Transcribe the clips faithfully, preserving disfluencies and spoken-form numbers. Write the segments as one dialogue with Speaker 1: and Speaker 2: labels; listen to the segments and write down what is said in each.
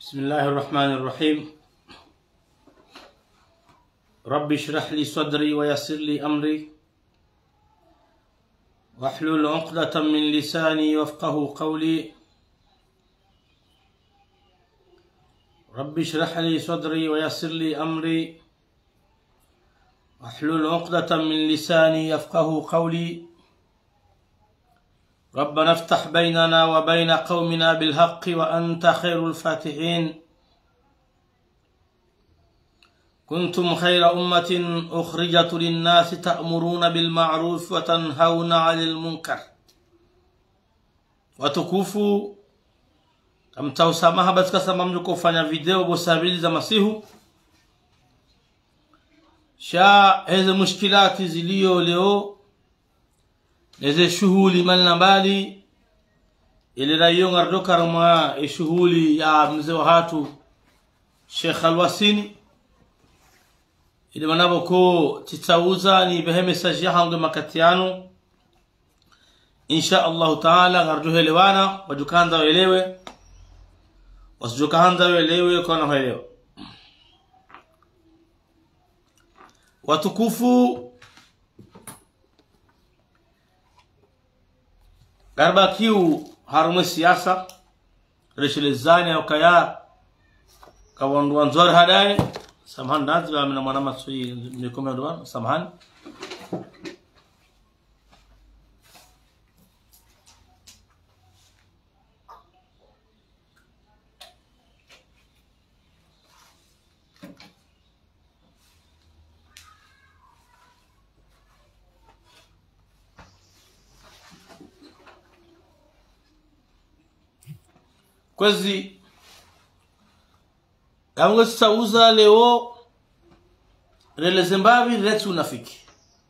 Speaker 1: بسم الله الرحمن الرحيم. رب اشرح لي صدري ويسر لي أمري واحلل عقدة من لساني يفقهوا قولي. رب اشرح لي صدري ويسر لي أمري واحلل عقدة من لساني يفقهوا قولي. ربنا افتح بيننا وبين قومنا بالحق وأنت خير الفاتحين. كنتم خير أمة أخرجت للناس تأمرون بالمعروف وتنهون عن المنكر. Watukufu, mtausamaha basi kama mliko kufanya video bosabili za masihu sha hizo mushkilati zilio leo hizo shughuli mbali ile rayo ngardoka rama shughuli ya mzee wa hatu Sheikh Alwasini ile manabo ko titauza ni behe message ya hangu makatiano insha Allah taala ngardo helewana wajukanda waelewe wasijukanda waelewe kwa na elewa. Watukufu, garba kiu harume siasa reshelezani au kaya kawandu wanzor hadaye samhan nazi wa mina mwana matsui nikome doa samhan kwezi yango sauza leo rele Zimbabwe letu unafiki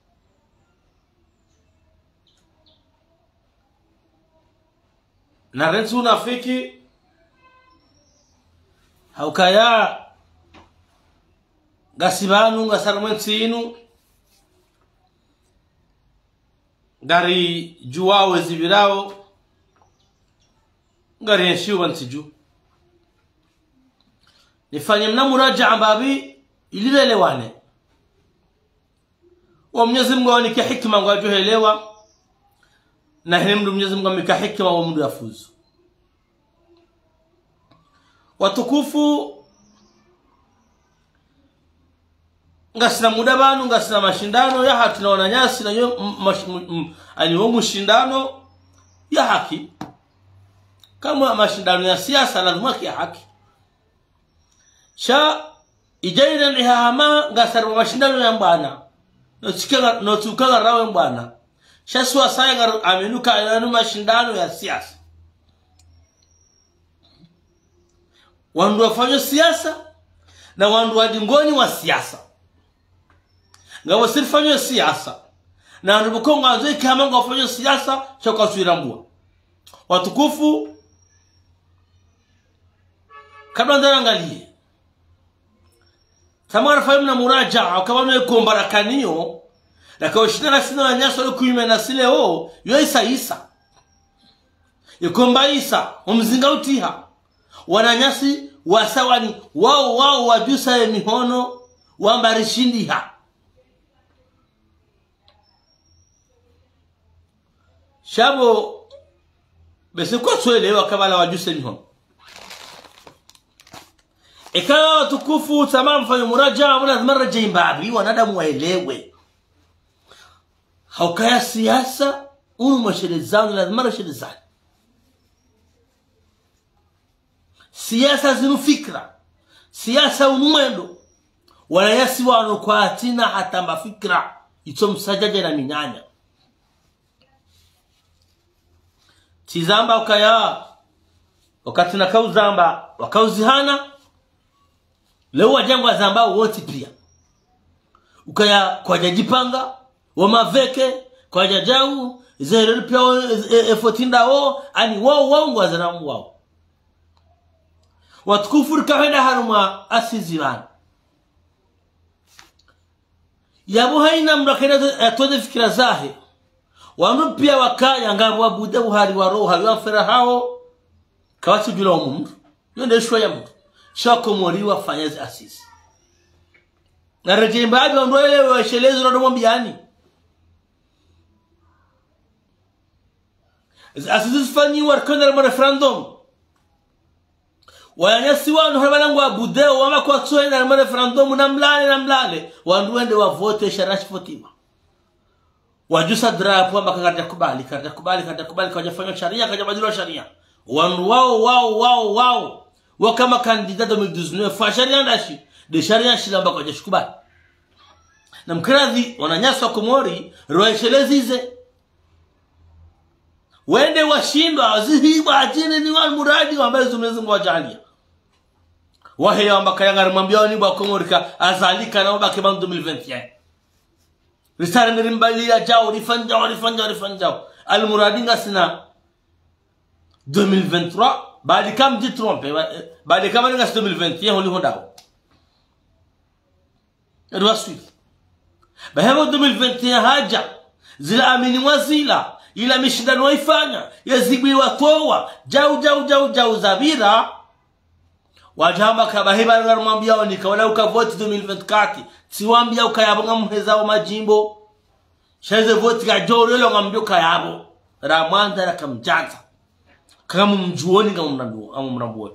Speaker 1: na letu unafiki haukaya gasibanu ngasarmantinu gari juwawe zibirao ngari yeshiu bantiju nifanye mna muraja'a babi ililelewane wa Mwenyezi Mungu anike hikma ngwajohelewa na hemdu Mwenyezi Mungu amika hikma wa mdu yafuzu. Watukufu, ngasina muda banu ngasina mashindano ya hatu na wananyasi na aliwo mushindano ya haki. Kama mashindano ya siasa lazima ya haki sha ijaina ni hama ngasarwa mashindano ya mbana no tukanga no tukanga rawe mbana sha suwa sayanga amenuka anu mashindano ya siasa. Wandu wafanya siasa na wandu wadingoni wa siasa ngawa sirfanya siasa na wandu bukonga nzoi kama ngafanya siasa choka suirambua. Watukufu, kabla ndarangalie tamara fahimu na muraja ukabano yekombarakaniyo lakao shina sina na nyaso le kuyime na sile o yo isa isa yekomba isa umzinga utiha wananyasi wasawani wao wao wajusa ya mihono wambarishindiha shabo bese kwa tuelewa kabala wajusa mihono. Ikawa watukufu tamam fanya muraja wala maraja imbabi wanadamu waelewe haukaya siasa unu mashelezano lazima mashelezano siasa zinu fikra siasa unumendo wala yasi wano kwa atina hata mafikra ito msajaja na minyanya tizamba ukaya wakati na kauzamba wakauzihana leo wajangu wa zamba wote pia ukaya kwa jajipanga wa maveke kwa jajau zero pia efotinda o ani wao wao ngwazanamu wao. Watukufu kahenda haruma asiziwana yabu haina mrakena atode fikira zahe wanu pia wakaya ngabu wabude uhari wa roho wa fera hao kawatu jula wa mundu yonde shwa ya mundu shako mori wafanya asisi na rejemba hapo ndo ile washelezi ndo mwambiani asisi fanyiwa kana referendum wanyasi wanu habalangu abudeo wama kwa tsoena na referendum na mlale na mlale wandu wende wa vote sharashi fotima wajusa drapo amba kata kubali kata kubali kata kubali kwa jafanya sharia kaja badilwa sharia wandu wao wao wao wao wakama kandidata elfu mbili na kumi na nane fa sharia ndashi de sharia shilamba kwa jashikubali na mkradhi wananyaswa Komori roeshelezi wende washindwa azihiba ajini ni wal muradi ambaye Mwenyezi Mungu ajalia wahe amba kayangara mwambia ni bwa Komori ka azalika na baki bandu elfu mbili na ishirini na moja risala nirimbalia jao rifanja rifanja rifanja al muradi ngasina elfu mbili na ishirini na tatu baadi kam di trompe baadi kam ngas elfu mbili na ishirini na moja holi hodao edwa swift bahemo elfu mbili na ishirini na moja haja zila amini wazila ila mishindano waifanya yazigwi watoa jau jau jau jau zabira wajamba kabaheba ngarumambia onika wala ukavoti elfu mbili na ishirini na tatu siwambia ukayabonga mheza wa majimbo sheze voti ka joro lo ngambio kayabo ramanda rakamjanza kama mjuoni kama mnambo ama mnambo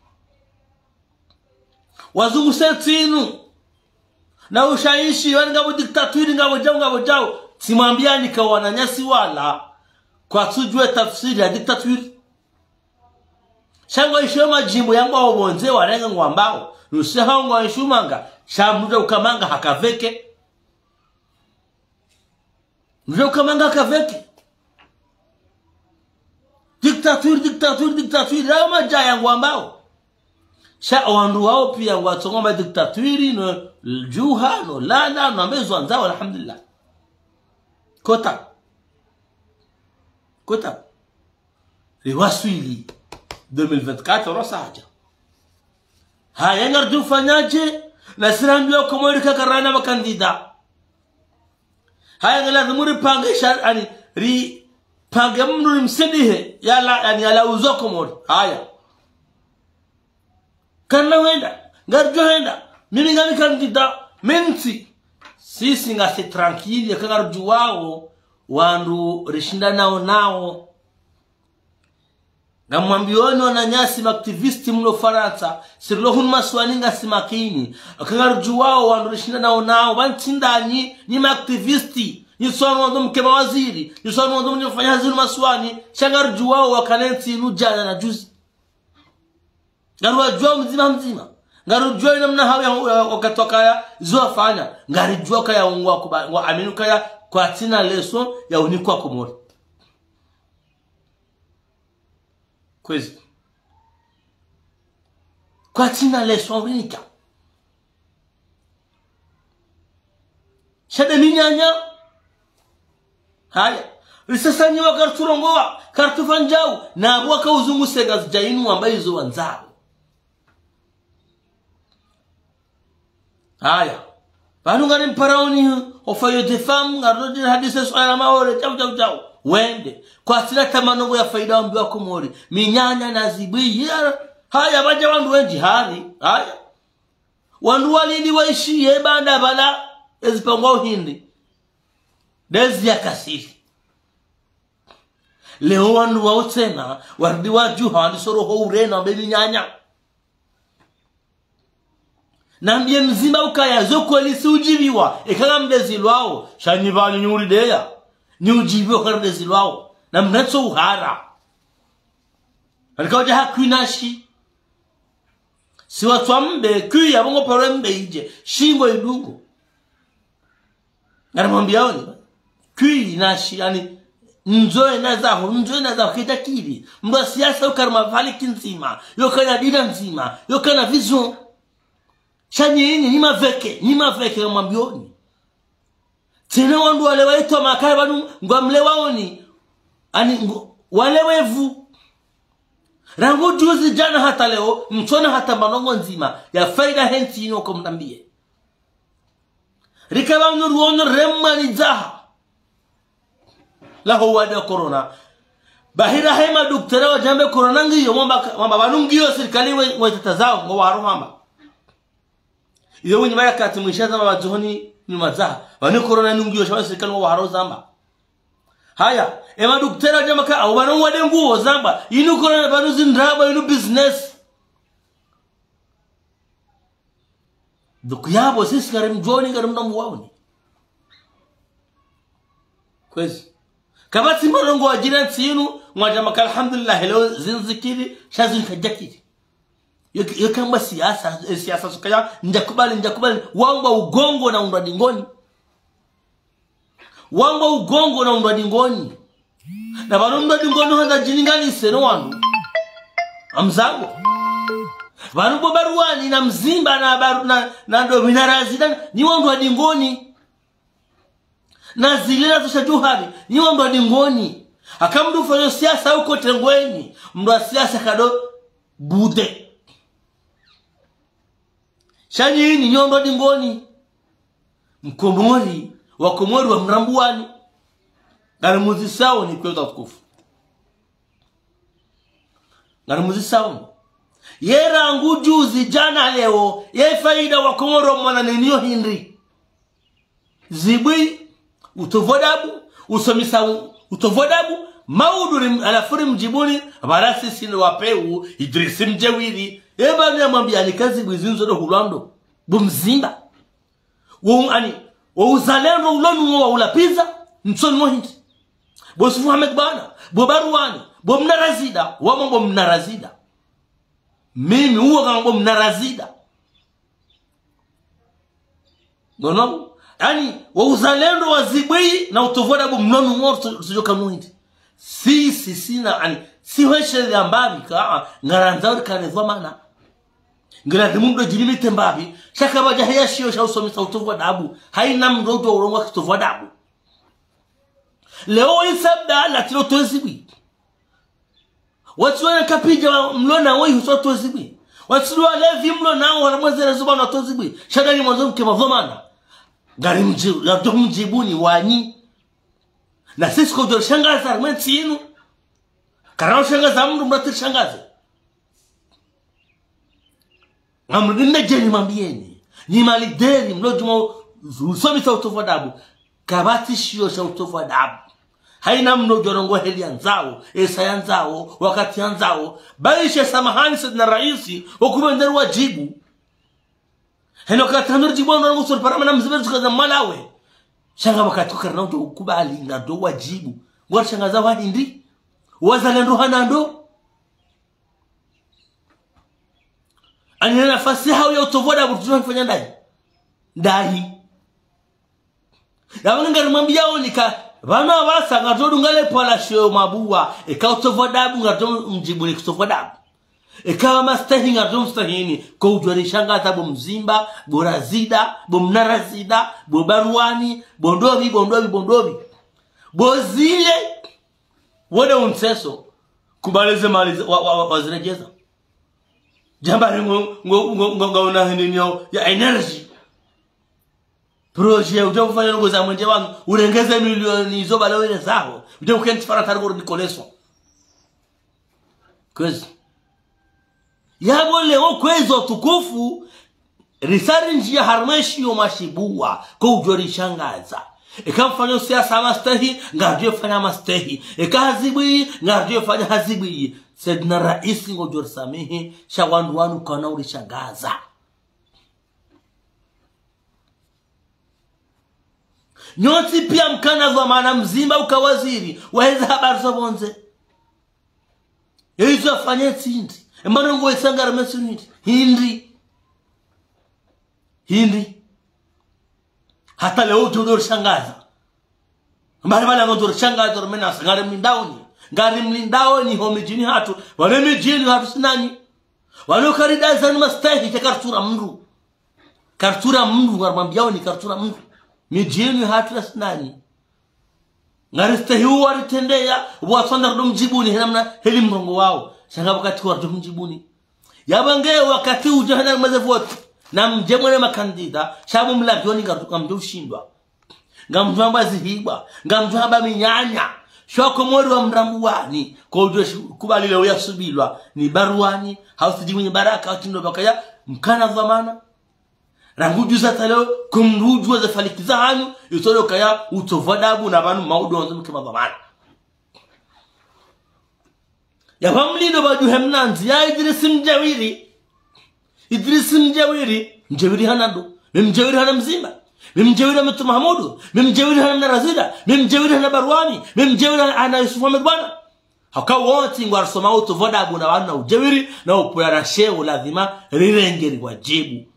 Speaker 1: wazungu setinu na ushaishi wani ngabo diktaturi ngabo jao ngabo jao simwambia nikawana nyasi wala kwa tujue tafsiri ya diktaturi shangwa ishoma jimbo yangu wa bonze warenga ngwambao nuseha ngwa ishumanga shamuda ukamanga hakaveke nuseha ukamanga hakaveke diktaturi diktaturi diktaturi rama jaya ngwambao sha wandu wao pia watsongoma diktaturi no juha no lala no mezo anzao alhamdulillah kota kota riwaswili elfu mbili na ishirini na tatu rosaja haya ngardu fanyaje na sirambio Komori kakarana makandida haya ngala muri pangesha ani ri pangamnu msedihe yala yani yala uzo Komori haya kana wenda ngardu wenda mimi ngani kandida menti sisi ngase tranquille yakangardu wao wandu rishinda nao nao na mwambioni wananyasi maaktivisti mno Faransa sirlohun maswaninga simakini akangardu wao wandu rishinda nao nao bantindani ni maaktivisti ni sono wando mkema waziri ni sono wando mfanya hazuru maswani shangardu wao wakanenti nujana na juzi garwa jua mzima mzima ngaru jua namna hao wakatoka ya zofanya ngari jua kaya ungwa kwa aminu kaya kwa tina leso ya unikwa Komori kwezi kwa tina leso unika shade minyanya haya risasani wa karturongoa kartufanjau na waka uzungu sega jainu ambaye zo wanzao haya banu ngani mparaoni ofayo defam ngarodi hadise swala maore chau chau chau wende kwa sila tamanongo ya faida ambiwa Komori minyanya na zibi haya baje wandu wenji hari haya wandu walidi waishi banda bala ezipangwa hindi dezi ya kasiri leo wandu wao tena wardi waju handi soro ho urena bebi nyanya na mbie mzimba ukaya zoko lisi ujibiwa ekanga mdezi lwao shanyibani nyuri deya ni ujibiwa kwa mdezi lwao na mnetso uhara alikawaja hakuinashi si watu wa mbe kuya bongo pare mbe ije shingo idungo ngara mwambia oni kuyi inashi yani nzoe na zaho nzoe na zaho kita kiri mba siasa ukarma vali kinzima yokana dida nzima yokana vision shanyini ni maveke ni maveke mwambioni tena wandu wale waitwa makaya banu ngwamle waoni ani wale wevu rango juzi jana hata leo mchona hata manongo nzima ya faida henti ino kumtambie rikaba nuruono remma ni zaha la huwa de corona bahira hema daktari wa jambe corona ngiyo mwamba mwamba banungiyo serikali wa itatazao ngo waruhamba iyo wenye mara kati mwishaza mabajohoni ni mazaha bani corona nungiyo shaba serikali wa haro zamba haya ema daktari wa jambe ka au banu wade nguo zamba inu corona banu zindraba inu business dukuyabo sisi garim joni garim namu wawni kwezi kabati mbalongo wa jiran sinu mwajama alhamdulillah leo zinzikiri shazin kajakiri yokamba siasa siasa sukaya njakubali njakubali wangwa ugongo na undwa dingoni wangwa ugongo na undwa dingoni na barundwa dingoni handa jiningani seno wanu amzango barubo baruani na mzimba na baru na na ndo minarazidan ni wandwa dingoni na zilina tushajuhari ni wandwa dingoni akamdu fanyo siasa huko tengweni mndu siasa kado bude shani ni nyondo dingoni mkomori wa komori wa mrambuani ngarimuzi sawo ni kwenda tukufu ngarimuzi sawo yera ngujuzi jana leo ye faida wa komoro mwana niyo hindri zibwi utovodabu usomisa utovodabu maudu alafuri mjibuni barasi sino wapeu Idrisi Mjawiri eba ni amwambia ni kazi bwizinzo do hulando bumzimba wo ani wo uzalendo ulonu wa ulapiza mtsoni mohindi bosi Muhammad bana bo baruani bo mnarazida wa mambo mnarazida mimi huwa kama bo mnarazida gono ani wo uzalendo wa zibwi na utovodabu mnonu morto sujoka mohindi si si sina ani si hweshe ya mbabi ka ngaranzauri kane vamana ngala dimundo jirimi tembabi shaka baja hayashio sha usomisa utovwa dabu haina mdodo urongwa kitovwa dabu leo isabda la tilo tozibi watu wana kapija mlona woi huso tozibi watu wale vimlona wana mwezera zuba na tozibi shaka ni mwanzo mke mavomana ngari mjibu la mjibuni wanyi na sisi kwa shangaza armenti yenu karao shangaza mndu mrati shangaza ngamrudinda jeni mambieni ni malideri mlojuma usomi sa utofu adabu kabati shio sa utofu adabu haina mno jorongo heli anzao esa yanzao wakati yanzao baisha samahani sidna raisi wakumenderu wajibu heno katanur jibu wana ngusur paramana mziberu sukaza malawe shanga wakati karnao to kubali ngado wajibu ngwa shangaza wa hindi wazalendo hanando anina nafasi hao ya utovoda butuwa kufanya ndai ndai na wanga ngambia onika bana wasa ngatodu ngale pala shio mabua eka utovoda bu ngato mjibu ni kutovoda eka mastahi ngato mstahini kwa ujwari shangaza bo mzimba bo razida bo mnarazida bo baruani bondobi bondobi bondobi bo zile wada unseso kubaleze mali wazirejeza jambari ngo ngo ngo ngaona hinyo ya energy projet ujo kufanya ngo za mwenje wangu urengeze milioni zo balawele zao ujo kenti fara targo nikoleso kwezi yabo leo kwezo tukufu risari njia harmeshi yo mashibua kwa ujori shangaza ikamfanya siasa mastahi ngajue fanya mastahi ikahazibwi ngajue fanya hazibwi sedna raisi ngojor samehe shawandu wanu kana ulishangaza nyoti pia mkana za maana mzimba ukawaziri waweza habari za bonze hizo afanye tindi mbona ngo isangara mesuniti hindi hindi hata leo tudor shangaza mbali bali ngo dur shangaza rumena ngari mlindaoni ngari mlindaoni ho mijini hatu wale mijini hatu sinani wale karida zani mastahi ta kartura mndu kartura mndu ngarmambiao ni kartura mndu mijini hatu sinani ngari stahi huwa ritendea wasonda rumjibuni namna heli mrongo wao shanga wakati wa rumjibuni yabange wakati ujahana mazevote na mjemwe makandida shabu mlagioni ngatuka mjo ushindwa ngamjwamba zihibwa ngamjwamba minyanya shoko mwori wa mrambuani kwa ujue kubali leo ya subilwa ni baruani hausiji mwenye baraka watindo bakaya mkana dhamana ranguju za taleo kumruju za falikiza hanyu yutolo kaya utovadabu na banu maudu wanzo mkema dhamana ya famlido baju hemnanzi ya Idris Mjawiri Idris Mjawiri Mjawiri hanando Mjawiri hana mzima Mjawiri hana Mtu Mahamudu Mjawiri hana Mnarazida Mjawiri hana Barwani Mjawiri hana Yusuf Ahmed Bwana haka wote ngwarsoma utovadabu na banu na ujawiri na upoyara shehu lazima rirengeri wajibu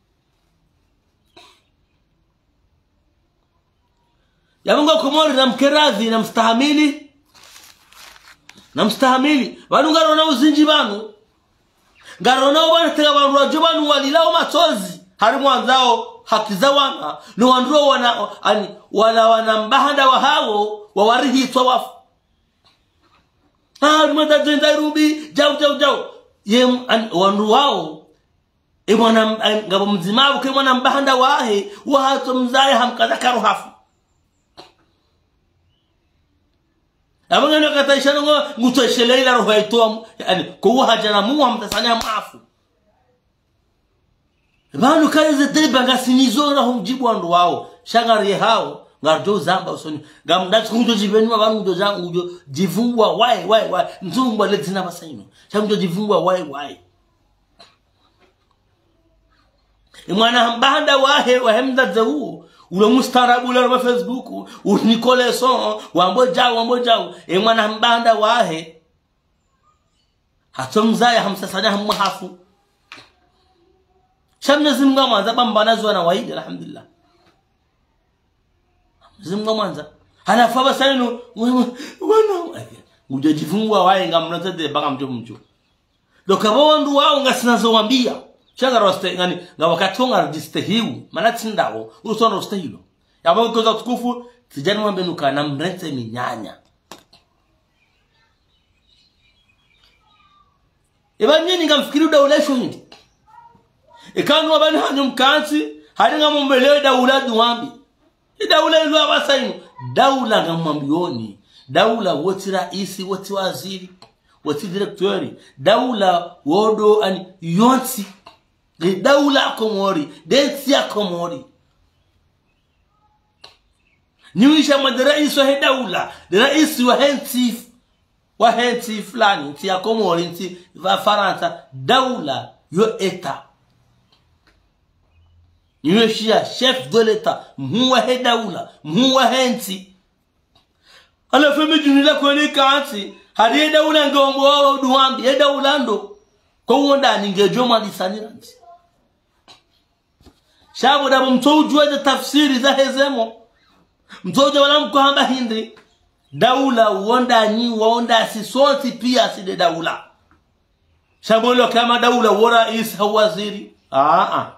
Speaker 1: ya Mungu kumori na mkeradhi na mstahamili na mstahamili wanu ngarona uzinji banu ngarona bana tega banu rajo banu walilao matozi hari mwanzao haki za wana no wanduo wana ani wala wanambahanda wa hao wawarihi twawafu ah mada zenda rubi jau jau jau ye wanduo wao e mwana ngabo mzimabu ke mwana mbahanda wahe wa hato mzaye hamkaza karuhafu abanga ndo kataishana ngo ngutosheleila roho yaitoa yani kwa haja na Mungu amtasanya maafu banu kaze deba ngasinizora humjibu wandu wao shangari hao ngardo zamba usoni ngamdati kunjo jivenwa banu ndo zangu ndo jivungwa wai wai wai nzumba letina basaino shamjo jivungwa wai wai imwana mbanda wahe wa hemda zau ule mustarabu ule wa Facebook unikole son wamboja wamboja e mwana mbanda wahe hatomzaya hamsasanya hamhafu shamna zimga mwanza bambanazo na waidi alhamdulillah zimga mwanza halafu basanu wana ujajifungwa wahe ngamnatade baka mjo mjo dokabo wandu wao ngasinazo wambia changa roste ngani nga wakati nga register hiu maana tindao uso roste hilo yabo koza tukufu tijani mwambe nuka na mrete minyanya eba nyini ngamfikiri daula shoni ikanu abani hanyu mkansi hadi ngamumbelewe daula duwambi daula ilo abasainu daula ngamwambioni daula woti raisi woti waziri woti directori daula wodo ani yonsi de daula komori densi ya komori niwisha madaraisi wa daula raisi wa henti wa henti fulani nti ya komori nti va Faransa daula yo eta niwisha chef de l'etat muwa he daula muwa henti ala feme junila ko ni kanti hadi daula ngombo wao duambi e daula ndo ko wonda ningejo malisanirandi shabu da mtoujua za tafsiri za hezemo mtoujua wala mkuhamba hindi daula uonda nyi waonda sisoti pia side daula shabu lo kama daula wora isa waziri aa aa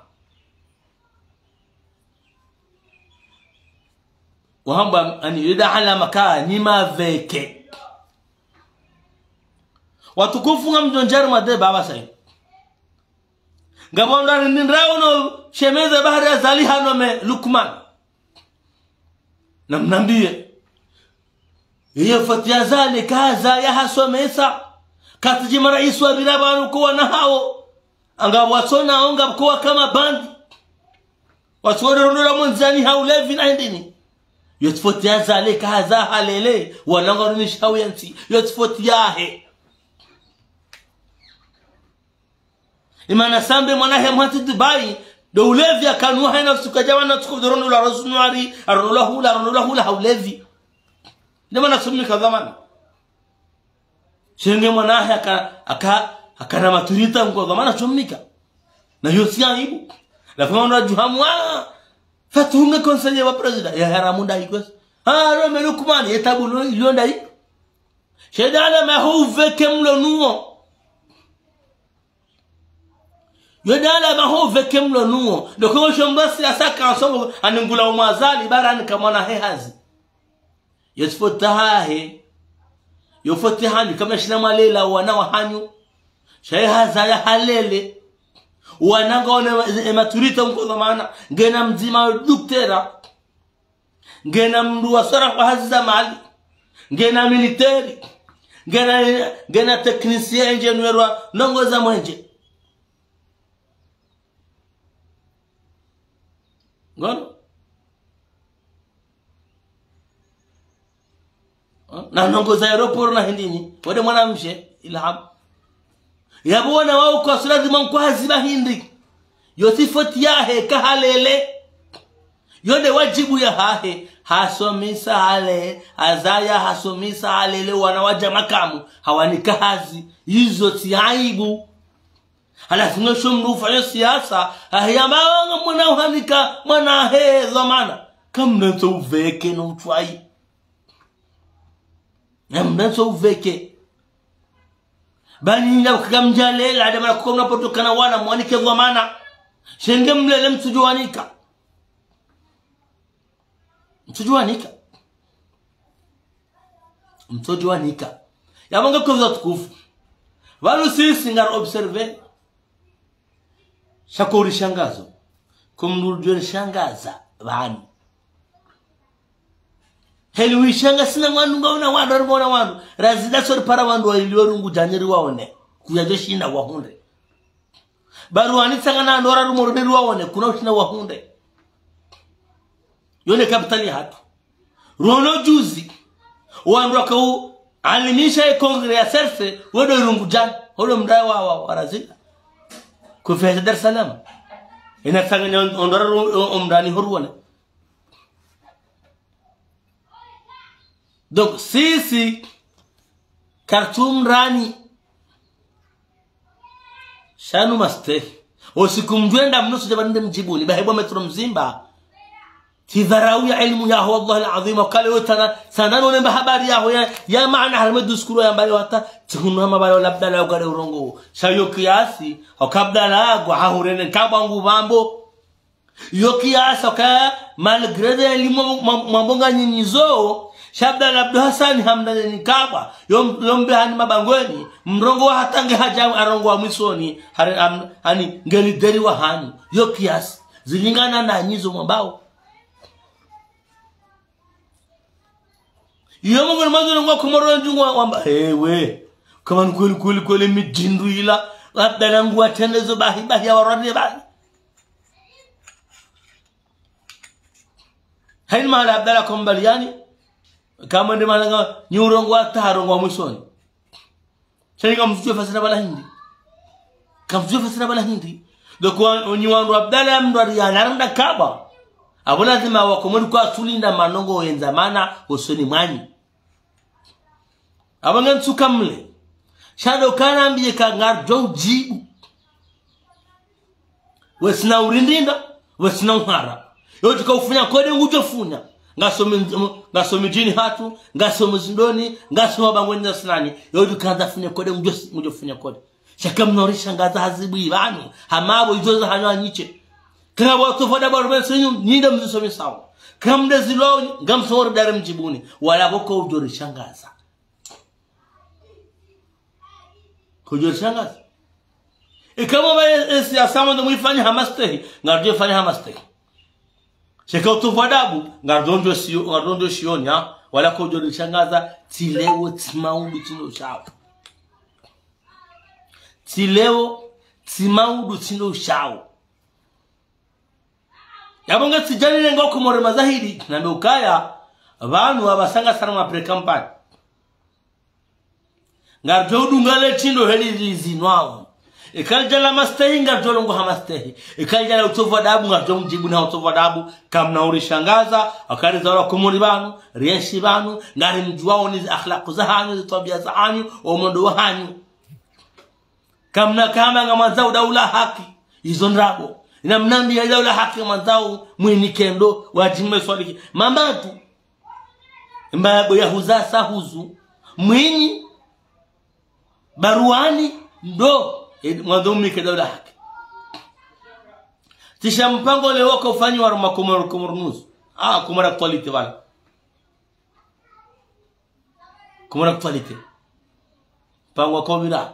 Speaker 1: wahamba ani yuda ala makaa nima veke watukufu nga mjonjaru made baba sayi ngabonda nindrauno shemeze bahari ya zaliha nome Lukman na mnambie iyo fatia zali kaza ya hasomesa katiji marais wa birabanu kuwa na hao anga watona onga kuwa kama bandi watona rundura mwanzani haulevi na ndini yotifotia zali kaza halele wanangarunisha hawiyansi yotifotia he imana sambe mwanahe mwati Dubai do ulevi akanuwa haina sukajawa na tukudorono la rasunwari aronola hula aronola hula haulevi ndema nasumika zamani shenge mwanahe aka aka akana maturita mko zamani chumika na hiyo si aibu la fama juhamu fatuhunga conseiller wa president ya haramunda hiko ah Rome Lukman etabulo ilionda hii shedala ma huve kemlo nuo yodala mahove kemlo nuo doko shombasi asaka asongo aningula umazali barani kama hehazi yesfotahe yofotihani kama shina malela wana wahanyu shehaza ya halele wanangone maturita mko zamana ngena mzima duktera ngena mdu wasara kwa haziza mali ngena military ngena ngena technicien engineer wa nongoza mwenje ngono na nongoza aeroport na hindini wode mwanamshe ilham yabona wao kwa lazima nkwazi bahindi yotifoti yahe kahalele yode wajibu ya hahe hasomisa hale azaya hasomisa halele wanawaja makamu hawanika hazi hizo tiaibu halafu ngesho mnufanya siasa ahiyamanga mwana uhanika mwana he zamana kamnenso uveke no utwai namnenso uveke bani nja kukamjale la dama kukomna potokana wana mwanike zamana shenge mlele mtujuanika mtujuanika mtujuanika yabanga kwa tukufu walo sisi ngar observe shakori shangazo kumrudwe shangaza bani heli shanga sina mwandu ngaona wandu ngona wandu razida sori para wandu ilyorungu janyeri waone kuyaje shinda wahunde baruani tsangana ndora rumorode waone kuna utina wahunde yone kapitali hatu rono juzi wandu akau alimisha e kongre ya serse wodo rungu jan hodo mdai wa wa warazida kufeza Dar es Salaam ina tsangana ndora umdani horwane. Donc sisi Khartoum rani shanu maste osikumjwenda mnusu jabande mjibuni bahebo metro mzimba tidharau ya ilmu ya huwa Allah alazim kale wotana sanano nemba habari ya ya, ya maana halme diskuro ya mbali wata tihunu hama bayo labda la ugare urongo shayo kiasi okabda la gwa hahurene kabangu bambo yo kiasi ka malgré elimu mambonga nyinyizo Shabda na Abdul Hassan hamdani nikaba yom yombe hani mabangweni mrongo wa hatange haja arongo wa mwisoni hani ngelideri wa hani yo kiasi zilingana na nyizo mwambao yomo ngol mazuri ngwa kumoro njungu wamba ewe kama nkuli kuli kuli mijindu ila labda nangu atendezo bahi bahi ya warade bahi haini mahala Abdala kombaliani kama ndi malanga nyurongo atarongo wa mwisoni chani kama mfujwe fasira bala hindi kama mfujwe fasira bala hindi doko nyuwandu Abdala mdwari ya naranda kaba abona zima wakomori kwa tulinda manongo wenzamana usoni mwanyi abanga nsuka mle shado kana ambiye ka ngarjo jibu wesina urindinda wesina uhara yote ka ufunya kode ngujofunya ngasomi ngasomi jini hatu ngasomi zindoni ngasomi bangwenza sinani yote kaza funya kode ngujofunya kode shaka mnorisha ngaza hazibu ibanu hamabo izoza hanywa nyiche kama watu foda barbe senyu nyinda mzisomi sawa kamde zilo ngamsoro dare mjibuni wala boko ujori shangaza kujori shangaza e kama ba siasa ndo muifanya hamastehi ngardio fanya hamastehi sheka utufodabu ngardondo sio ngardondo shionya wala kujori shangaza tilewo timaudu tino shawo tilewo timaudu tino shawo yabonga tijani ngo kumore mazahidi na ndokaya abantu abasanga sana ma pre campagne ngarjo dungale tindo heli zinwao ikaljala mastehi ngarjo ngo hamastehi ikaljala utovu dabu ngarjo mjibu na utovu dabu kamna urishangaza akari za kumuri banu rienshi banu ngari mjuao ni akhlaq zahani tabia zahani o mondo wahani kamna kama ngamanza daula haki hizo ndrabo ina mnambi ya daula haki manzao mwini kendo wajime swaliki mamatu mbabo ya huza sahuzu mwini baruani ndo mwadhumi ke daula haki tisha mpango leo wako ufanyi wa makomoro komornusu ah kumara quality wala kumara quality pango komira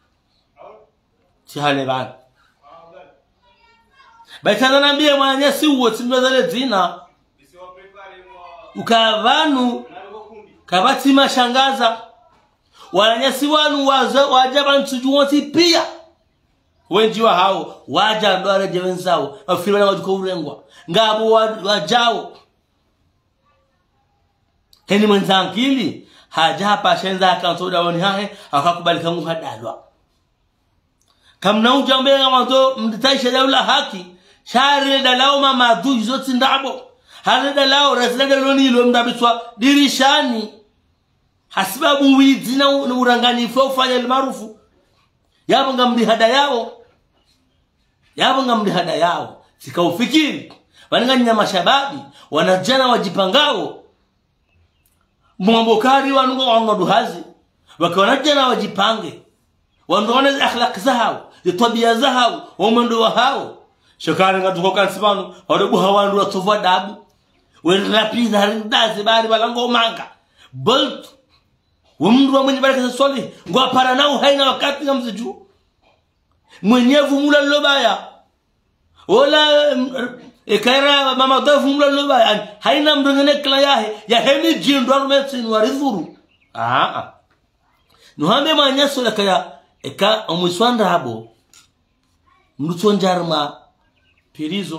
Speaker 1: tihale bana baitana nambia mwanya si uwo simezale zina ukavanu kabati mashangaza wananyasi wanu waza wajaba ntujuwoti pia wenji wa hao waja ndo wale wenzao afiri wale wajuko urengwa ngabo wajao heni mwenzangili haja hapa shenza akantoda woni hahe akakubalika ngu hadalwa kamna ujambe ngamanto mditaisha daula haki shari dalao mama du izoti ndabo hali dalao rasilada loni ilo mdabitwa dirishani hasibabu wizi na uranganifu ufanya ilmarufu yabo ngamdi hada yao yabo ngamdi hada yao sikaufikiri wananganya mashababi wanajana wajipangao mwambokari wanungo wangodu hazi wakiwanajana wajipange wanduwana akhlaq zahao tabia zahao wamando wahao shakari ngatukoka sibanu wadobu hawandu watova dabu werapiza harindazi bari balango manga bolt wumndu mwenye baraka swali ngo para nao haina wakati ngamziju mwenyevu mula lobaya wala ekaira mama dofu mula lobaya haina mdongene kala yahe ya hemi jindo arumetsin waridhuru ah ah nuhambe manyaso lakaya eka omuswanda habo mrutsonjarma pirizo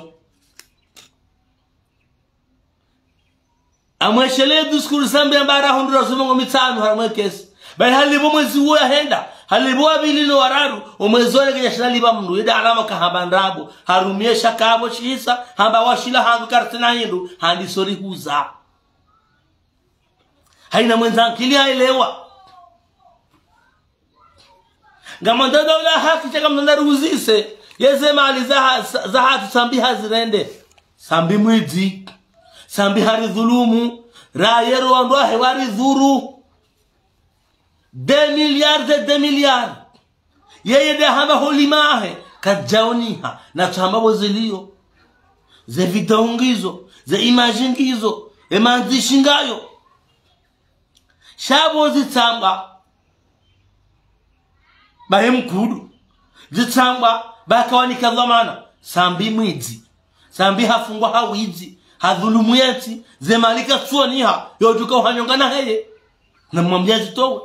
Speaker 1: amweshele diskuru sambe mbara hundura sumongo mitano haramwekesi bai halibo mwezi huo henda halibo abilino wararu omwezole kanyashaliba mndu ida alama kahabandabo harumiesha kabo chisa hamba washila hangu kartina hindu handi sori huza haina mwenzangu haelewa ngamanda dola haki chaka mndaruzise yeze mali za za hatu sambi hazirende sambi mwidi sambi hari dhulumu rayero wandohe wari dhuru deux milliards de deux milliards yeye de hamba holimahe kajaoniha na chamba bozilio ze vidaungizo ze imajingizo emanzishingayo shabo zitsamba bahemkudu zitsamba bakawanika dhamana sambi mwidi sambi hafungwa hawizi hadhulumu yeti zemalika tuoniha yojuka uhanyongana heye na mwambia zitowe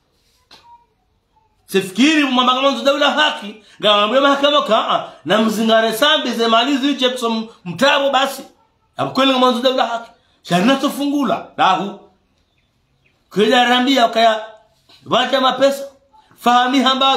Speaker 1: sifikiri mwamba kama daula haki ngamwambia mahakama kaa na mzingare sambi zemalizi uche mtabo basi abukweli kama daula haki sharina tufungula lahu kila rambia kaya wacha mapesa fahami hamba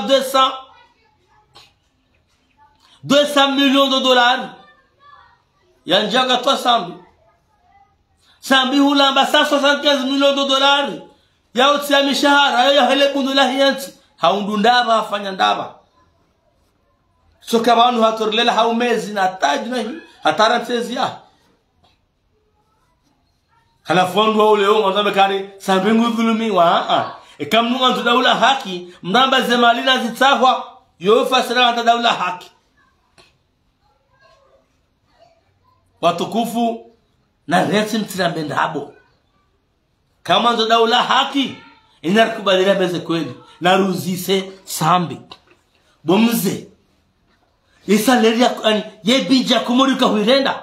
Speaker 1: deux cents millions de dollars yanjaga toi sambi sambi hulamba cent soixante-quinze millions de dollars ya utia mishahara ya hele bundula hiyanti haundu ndaba afanya ndaba soka banu hatorlela haumezi na taji na hatara tezi ya halafu ndo ule wao ndio kare sambi ngudhulumi wa a ekamnu antu daula haki mramba zemalina zitsahwa yofa sira daula haki watukufu na resi mtirambenda habo kama ndo daula haki inarkubalira beze kweli na ruzise sambi bomze isaleri yani yebija kumurika huirenda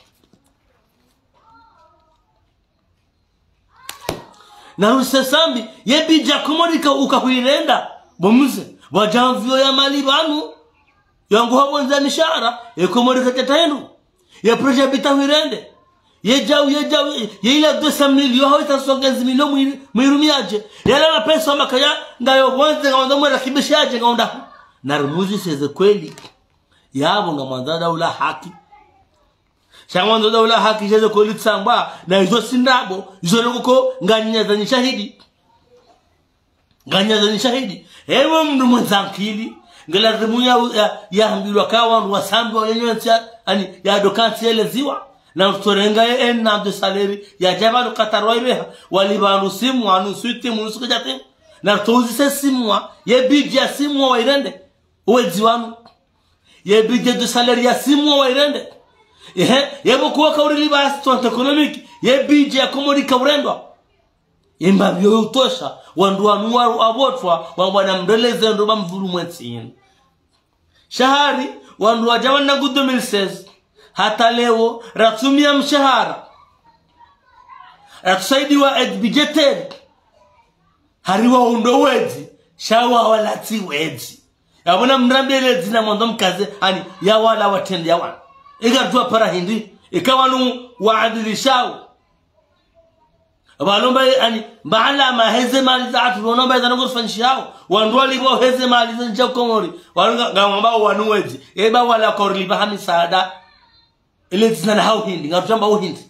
Speaker 1: na ruzise sambi yebija kumurika ukahuirenda bomze wajamvyo ya mali banu yangu habonza mishara ekomurika tataenu ya projet bitahirende yejau yejau yeila deux cents millions hawita songezi milioni mwirumiaje yala na pesa makaya ngayo bonze ngaonda mwe rakibishaje ngaonda na rumuzi seze kweli yabo ngamanda daula haki shamando daula haki jeze kweli tsamba na hizo sindabo hizo lokoko nganya za shahidi nganya za shahidi hewe mndu mwanzankili ngala rimu ya ya hambilwa kawa wasambi wenyewe ani ya dokanti eleziwa na utorenga en na de salaire ya jabalu qatarwaibe walibanu simu anu suite munusuka jate na tozi se simwa ye bidja simwa wairende uweziwanu ye bidja de salaire ya simwa wairende ehe yebo kuwa kauri libas tonto economic ye bidja komori kaurendwa yemba byo utosha wandu wanuwaru abotwa wabwana mdeleze ndo bamvulu mwetsini shahari wandu wajawana gudu milses hata leo ratumia mshahara atusaidiwa educated hariwa undo wedi shawa walati wedi yabona mrambele zina mwanzo mkaze ani ya wala watende ya wana igartua para hindi ikawanu waadilishao balomba ani baala ma heze mali za atu nomba za ngo fanshao wandwali bo heze mali za nje komori wanga ngamba wanuwezi eba wala korli bahami saada ile zina hao hindi ngatamba uhindi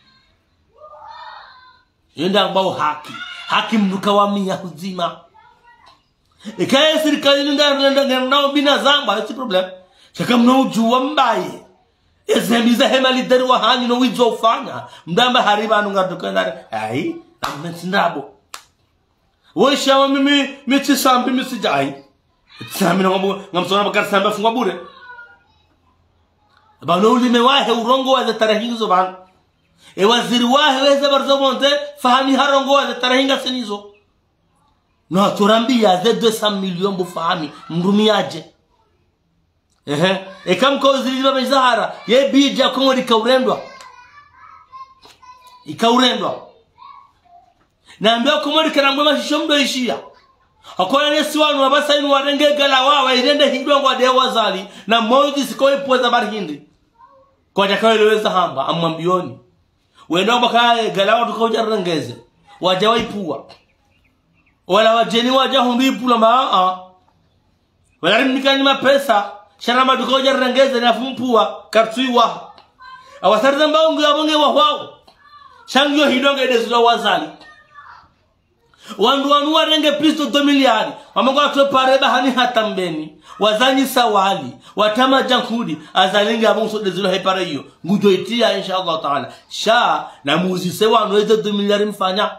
Speaker 1: yenda ngba haki haki mnuka wa mia huzima ikaye serikali nda nda nao bina zamba si problem shaka mno juwa mbaye ezemiza hemali derwa hani no wizo ufanya mdamba hariba anu ngadukana ai ametsindabo woshawa mimi mithi sambi misijai tsami no ngamsona bakar samba fungwa bure bano ulime wahe urongo wa tarahinzo ban e waziri wahe weze barzo monte fahami harongo wa tarahinga senizo no turambia ze deux cents millions bu fahami mrumiaje ehe ekamko ziliba bezahara ye bija kongo likaurendwa ikaurendwa na ambao kongo likarangwa mashishomdo ishia akola nesi wanu abasa inu warenge gala wawa irende hindwa kwa dewa zali na moji sikoe poza bar hindi kwa jakawe leweza hamba amambioni wenda mbakaye gala watu kauja rengeze wajawa ipua wala wajeni waja hundu ipula maa wala rimnikani mapesa sharama dukoja rengeze na fumpua kartuiwa awasarza mbaungu ya bonge wahwao shangyo hidonge desulo wazali wandu wanu warenge pisto do miliari wamangu watu pareba hani hatambeni wazanyi sawali watama jankudi azalingi ya bongo desulo hepare hiyo ngujo itia insha Allah ta'ala sha na muzise wanu weze do miliari mfanya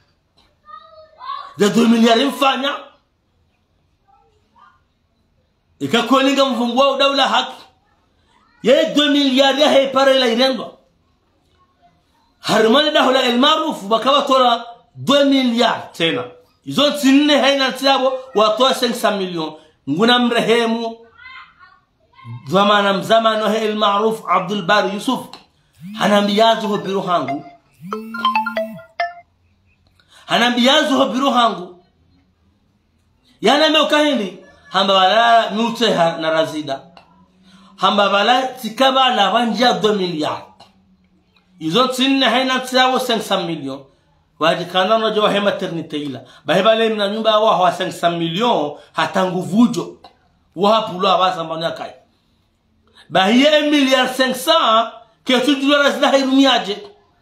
Speaker 1: de do miliari mfanya ikakolinga mfungwa udawla haki ye deux milliards ya hepare la irendo harmani dahula almaruf bakawa tola deux milliards tena izo tinne haina tiabo watoa cinq cents millions nguna mrehemu zamana mzamano he almaruf Abdul Bari Yusuf hanambiyazo biro hangu hanambiyazo biro hangu yana meukahindi hamba bala nute na razida hamba bala tikaba na banja deux milliards izo tinne haina tiabo cinq cents millions wajikana no jo he maternité ila bahebale mna nyumba wa wa cinq cents millions hata nguvujo wa pulo abasa mbanya kai bahiye un milliard cinq cents ke tu dollars da hirumiaje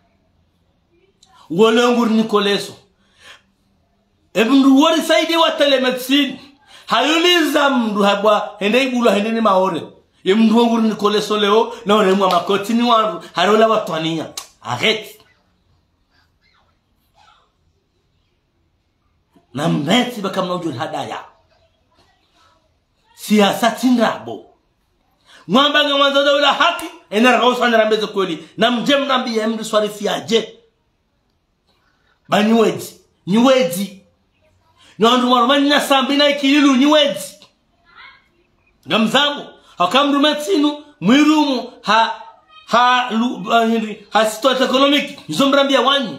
Speaker 1: wolongur nikoleso ebundu wori saidi wa telemedicine hayuliza mndu habwa hende ibulu hende ni maore ye mndu wongur nikoleso leo na ore mwa makoti ni wandu harola watwania arrête na mbeti bakamna ujul hadaya siasa tinrabo mwamba nga mwanzo dawla haki ena rausa na rambezo kweli na mjem rambi ya mdu swarifiaje banyweji nyweji nyandu marumani na sambi na ikililu nyweji ngamzangu hakamdu metinu mwirumu ha ha ha situation economic nzomrambia wanyi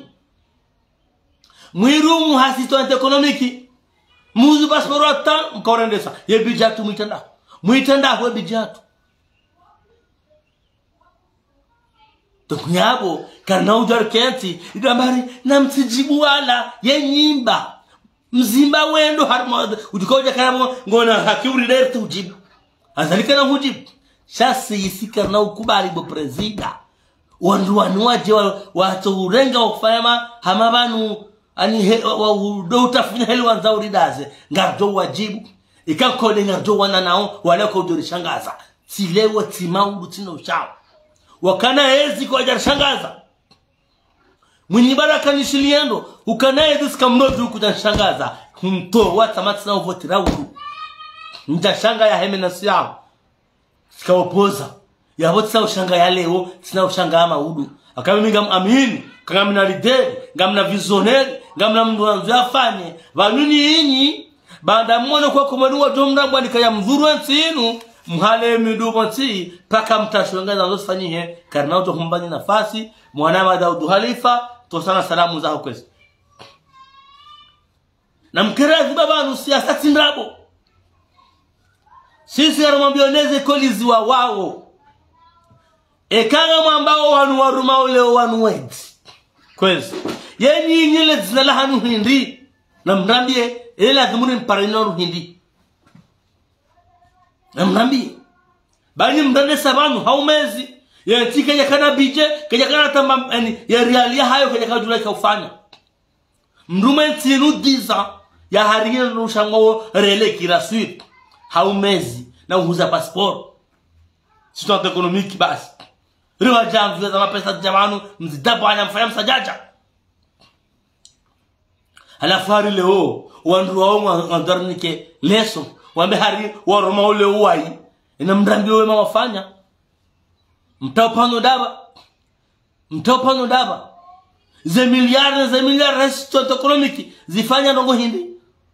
Speaker 1: mwirumu ha situation economic muzu passport atan mkorendesa ye bijatu mwitanda mwitanda ho bijatu Tukunyabo karna ujar kenti idambari na mtijibu wala ye nyimba mzimba wendo harmod udikoja karamo ngona hakiuri direct ujibu azalika na hujibu shasi yisika na ukubali bo presida wandu wanuaje watu urenga wakufayama hamabanu ani do utafanya heli wanzauri daze ngardo wajibu ikakole ngardo wana nao wala ko dorishangaza tilewo timaudu tino chao wakana ezi kwa jarishangaza mwenye baraka nishiliendo ukana ezi sikamnozi ukutashangaza mto wata matina uvoti rauru mtashanga ya heme na siyao sika opoza ya voti sa ushanga ya leo sina ushanga ya maudu akame minga amini kanga mina lideri ngamna vizioneri ngamna mndu wanzu ya fanye vanuni inyi banda mwono kwa kumanuwa jomrambwa nikaya mzuru ensinu mhale midubo ti paka mtashwenga za zofanyihe karna uto humbani nafasi mwana wa Daud Khalifa tosana salamu zao kwezi na mkerazi baba anu siasa tindrabo sisi arumambioneze kolizi wa wao ekanga mwambao wanu waruma ule wanu wedi kwezi yeni nyile zinala hanu hindi na mrambie ila dhumuni mparinoru hindi na mrambie bani mrande sabanu haumezi ya tika ya kana bije kaya kana tamba yani ya realia hayo kaya kana julai kaufanya mrume tinu diza ya harigina nushango rele kirasui haumezi na uhuza passport situation economique basi riwa jamvi za mapesa jamanu mzidabu anya mfanya msajaja halafari leo wandu wao wandarnike leso wambe hari waroma ule uwai ina mdambi wema wafanya mtopano daba mtopano daba ze miliarde ze miliarde situation economique zifanya ndongo hindi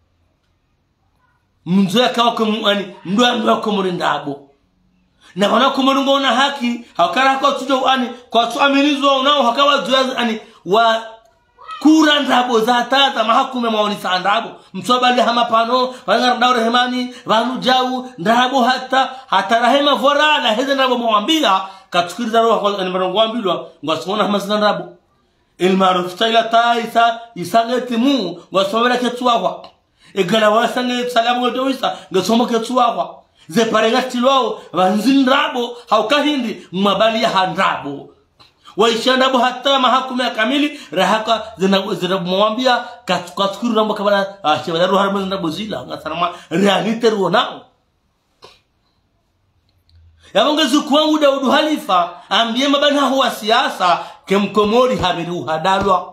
Speaker 1: mzoya kawa kumani ndo ndo kumurindabo na wana kumurungo na haki hakara kwa tujo ani kwa tuaminizo unao hakawa zoya ani wa kura ndabo za tata mahakume maoni sandabo msobali hama pano wanga ndao rehemani wanu jau ndabo hata hata rahema vora na heze ndabo mwambia katukiriza roho kwa ni mrongo ambilwa ngwasona hama ndabo ilmaruf taila taisa isangeti mu ngwasomera ketsuwa egala wasange salamu ngotoisa ngasoma ketsuwa ze parenga tilwao wanzindrabo haukahindi mabali ya handrabo waishanda bo hata mahakume ya kamili rahaka zinamwambia katukuru rambo kabla ashebala roho harmo ndabo zila ngasarama realite ruonao yabongezu kwangu Daud Halifa ambie mabana huwa siasa kemkomori habiri uhadalwa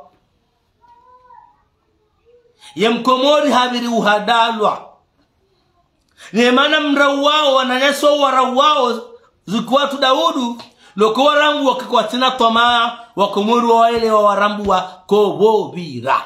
Speaker 1: yemkomori habiri uhadalwa ni maana mrau wao wananyaso warau wao zikwatu Daudu loko warambu wakikwatina tomaa wakomori wa wale wa warambu wa kobobira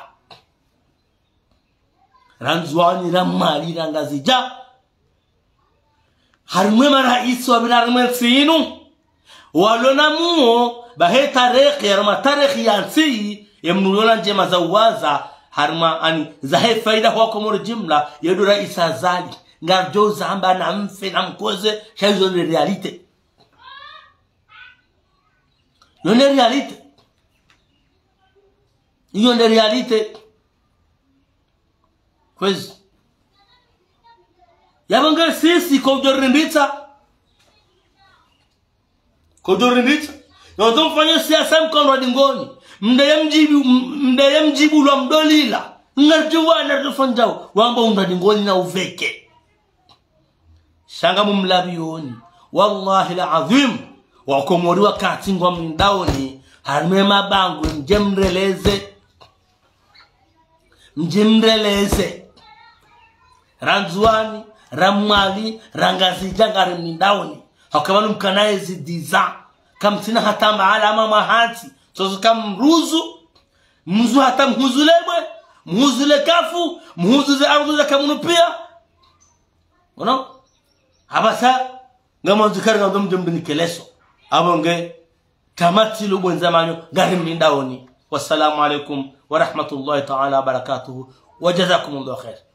Speaker 1: ranzwani ramali rangazija harimwe maraisi wa binarime sinu walona muo bahe tarehe ya rama tarehe ya nsi yemnulona njema za uwaza harma ani zahe faida huwa komori jimla yedu raisa zali ngarjo zamba na mfe na mkoze shazo ni realite yone realite yone realite kwezi yabonga sisi kujorindita kujorindita yoto mfanya siasa mkono dingoni mdaye mjibu mdaye mjibu la mdolila ngarjuwa na tufanjao wamba unda dingoni na uveke shanga mumlabioni wallahi alazim wa komori wakati ngwa mdaoni harme mabangu mjemreleze mjemreleze ranzwani ramali rangazi jangare mdaoni hakabanu mkanaye zidiza kamtina hata maalama mahati sozo kam ruzu mzu hata mhuzulebwe mhuzule kafu mhuzuze ardu za kamunu pia uno abasa ngamo zikari ngamo mjumbi keleso abonge tamati lubo nzamanyo gari mdaoni. Wassalamu alaikum wa rahmatullahi ta'ala wa barakatuhu wa jazakumullahu khair.